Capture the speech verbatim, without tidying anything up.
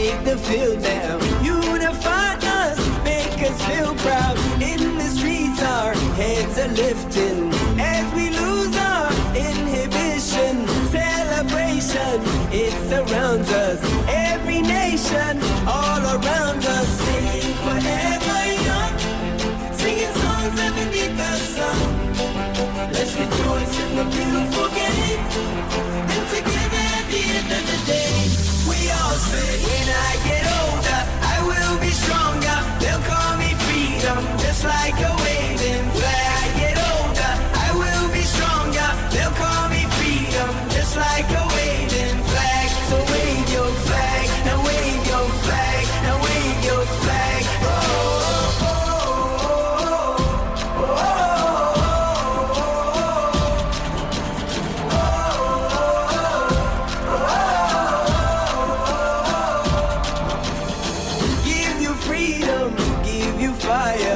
take the field now. Unify us, make us feel proud. In the streets our heads are lifting as we lose our inhibition. Celebration, it surrounds us. Every nation, all around us. Sing forever young, singing songs underneath the sun. Let's rejoice in the beautiful game, and together at the end of the day, we all say, when I get older, I will be stronger. They'll call me freedom, just like a waving flag. I get older, I will be stronger. They'll call me freedom, just like a waving flag. So wave your flag, now wave your flag, now wave your flag. Oh, oh, oh, oh, oh, oh. Give you freedom, give you fire.